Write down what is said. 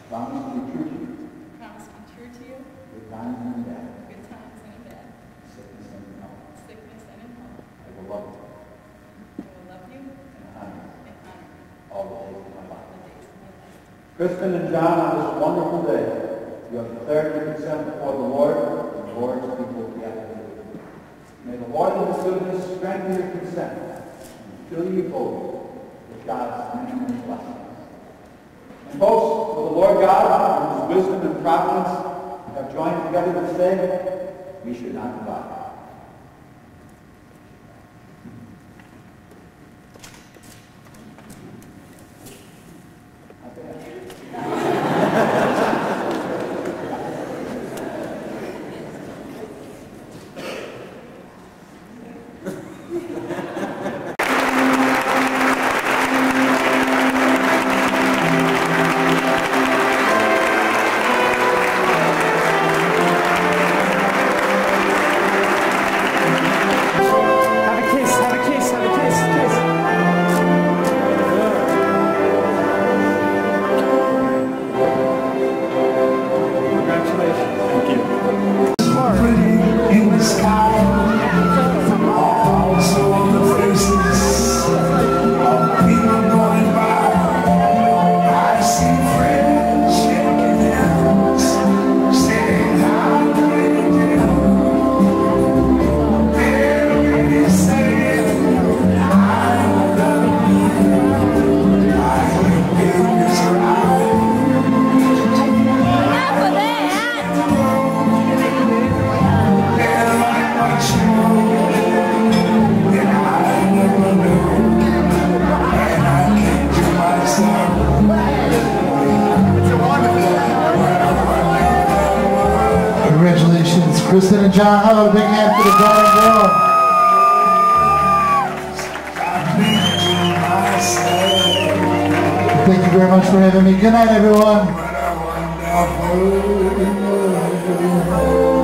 Promise to be true to you. Promise to be true to you. Good times and in bad. Good times and in bad. Sickness and in health. Sickness and in health. I will love you. I will love you. And honor you. And honor you. All the days of my life. All the days of my life. Kristin and John, on this wonderful day, you have declared your consent before the Lord, and the Lord's people will be active. May the Lord in his goodness strengthen your consent and fill you fully with God's many, many blessings. And folks, will the Lord God, in his wisdom and providence, have joined together this day, we should not divide. Congratulations, Kristin and John. How about a big hand for the bride and groom? Thank you very much for having me. Good night, everyone.